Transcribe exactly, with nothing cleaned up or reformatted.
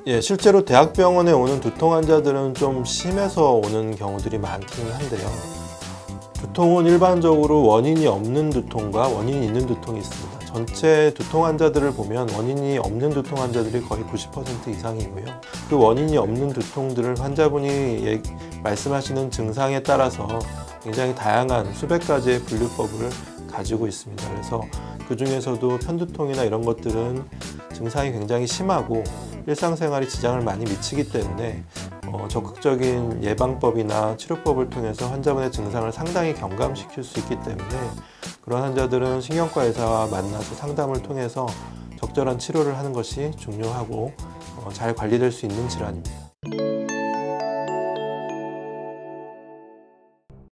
예, 실제로 대학병원에 오는 두통 환자들은 좀 심해서 오는 경우들이 많기는 한데요. 두통은 일반적으로 원인이 없는 두통과 원인이 있는 두통이 있습니다. 전체 두통 환자들을 보면 원인이 없는 두통 환자들이 거의 구십 퍼센트 이상이고요. 그 원인이 없는 두통들을 환자분이 예, 말씀하시는 증상에 따라서 굉장히 다양한 수백 가지의 분류법을 가지고 있습니다. 그래서 그 중에서도 편두통이나 이런 것들은 증상이 굉장히 심하고 일상생활에 지장을 많이 미치기 때문에 어, 적극적인 예방법이나 치료법을 통해서 환자분의 증상을 상당히 경감시킬 수 있기 때문에 그런 환자들은 신경과 의사와 만나서 상담을 통해서 적절한 치료를 하는 것이 중요하고 어, 잘 관리될 수 있는 질환입니다.